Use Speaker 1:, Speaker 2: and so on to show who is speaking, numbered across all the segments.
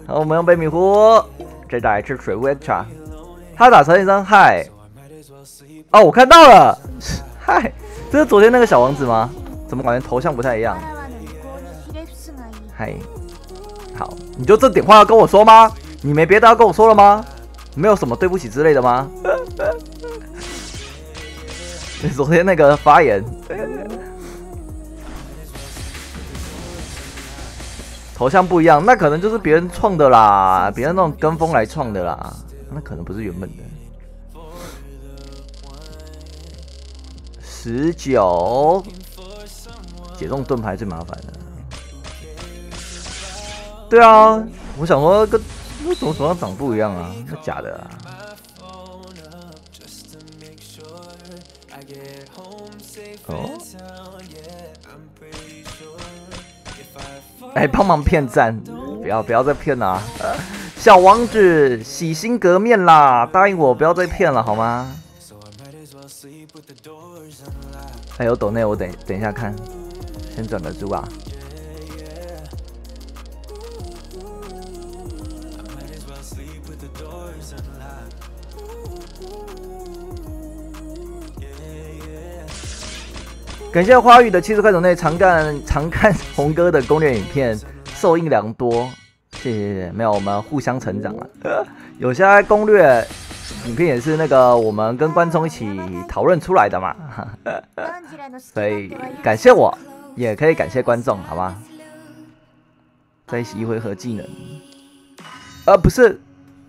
Speaker 1: 好，我们用杯迷糊，再打一次水 Vectra。他打成一张嗨。哦，我看到了，嗨，这是昨天那个小王子吗？怎么感觉头像不太一样？嗨，好，你就这点话要跟我说吗？你没别的要跟我说了吗？没有什么对不起之类的吗？你昨天那个发言，头像不一样，那可能就是别人创的啦，别人那种跟风来创的啦，那可能不是原本的。19，解冻盾牌最麻烦的。对啊，我想说跟怎么手上长不一样啊？那假的啊。哦，哎，帮忙骗赞，不要再骗啦、小王子洗心革面啦，答应我不要再骗了好吗？还有抖内，我等一下看，先转个猪啊。感谢花语的70块抖内，常看红哥的攻略影片，受益良多，谢谢。没有，我们互相成长了。有些攻略影片也是那个我们跟观众一起讨论出来的嘛，所以感谢我，也可以感谢观众，好吗？在一起一回合技能，不是，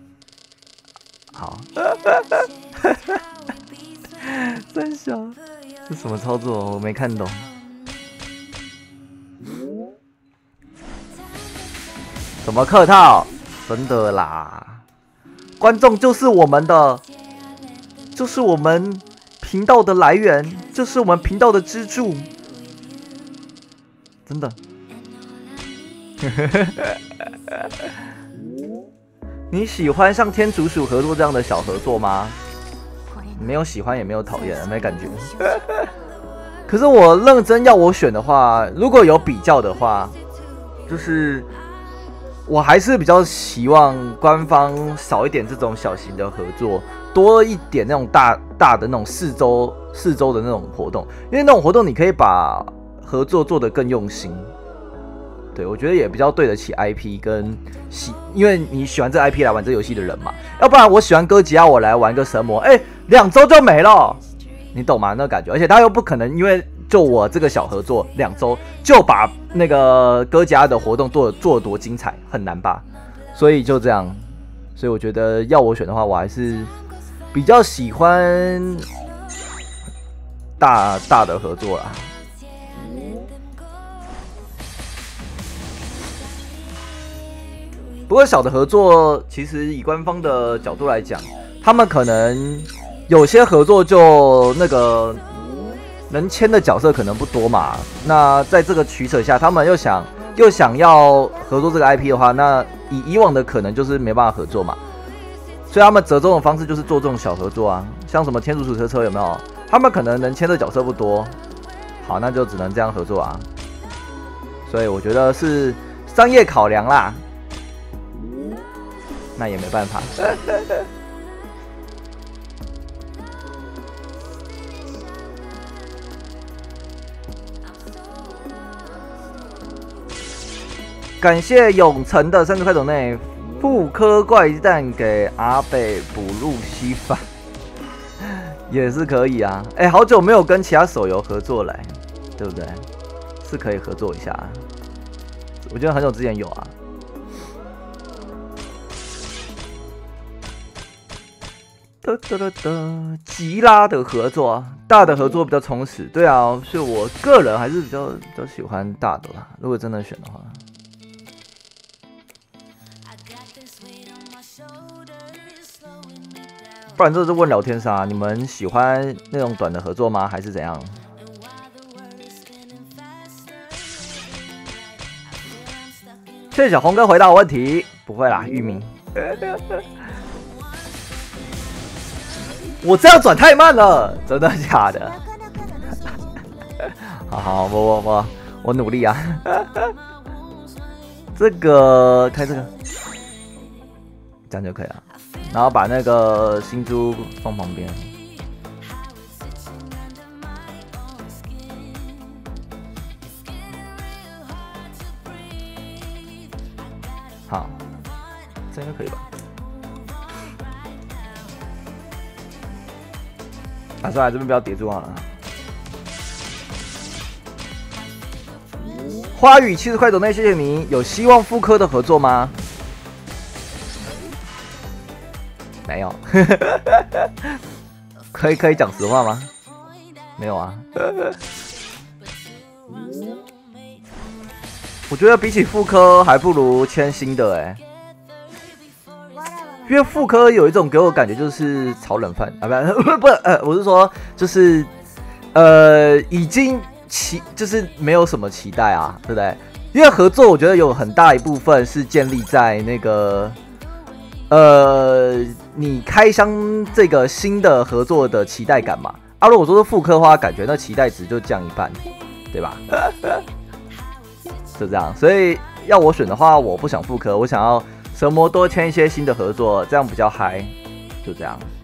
Speaker 1: 好，真小。这什么操作？我没看懂。怎么客套？真的啦，观众就是我们的，就是我们频道的来源，就是我们频道的支柱，真的。你喜欢像天竺鼠合作这样的小合作吗？没有喜欢也没有讨厌，没感觉。可是我认真要我选的话，如果有比较的话，就是我还是比较希望官方少一点这种小型的合作，多一点那种大的那种四周的那种活动，因为那种活动你可以把合作做得更用心。对，我觉得也比较对得起 IP 跟因为你喜欢这 IP 来玩这游戏的人嘛，要不然我喜欢哥吉拉，我来玩个神魔，2周就没了，你懂吗？那感觉，而且他又不可能因为就我这个小合作2周就把那个哥吉拉的活动做得多精彩，很难吧？所以就这样，所以我觉得要我选的话，我还是比较喜欢大的合作啦。不过小的合作，其实以官方的角度来讲，他们可能有些合作就那个能签的角色可能不多嘛。那在这个取舍下，他们又想要合作这个 IP 的话，那以往的可能就是没办法合作嘛。所以他们折中的方式就是做这种小合作啊，像什么天竺鼠车车有没有？他们可能能签的角色不多，好，那就只能这样合作啊。所以我觉得是商业考量啦。那也没办法。感谢永成的30块抖内，复刻怪蛋给阿北补入稀饭，也是可以啊。好久没有跟其他手游合作了，对不对？是可以合作一下。我觉得很久之前有啊。吉拉的合作，大的合作比较充实，对啊，所以我个人还是比较喜欢大的啦。如果真的选的话，不然这是问聊天杀，你们喜欢那种短的合作吗？还是怎样？谢谢小红哥回答我问题，不会啦，玉米。我这样转太慢了，真的假的？好，我努力啊。这个开这个， 这样就可以了。然后把那个新珠放旁边。好，这样就可以吧。啊，算了，这边不要叠住好了。花语70块抖内，谢谢你。有希望复刻的合作吗？没有。可以讲实话吗？没有啊。我觉得比起复刻，还不如签新的欸。因为复刻有一种给我感觉就是炒冷饭啊，不，我是说就是已经就是没有什么期待啊，对不对？因为合作我觉得有很大一部分是建立在那个你开箱这个新的合作的期待感嘛。啊，如果说是复刻的话，感觉那期待值就降一半，对吧？就这样，所以要我选的话，我不想复刻，我想要神魔多签一些新的合作，这样比较嗨，就这样。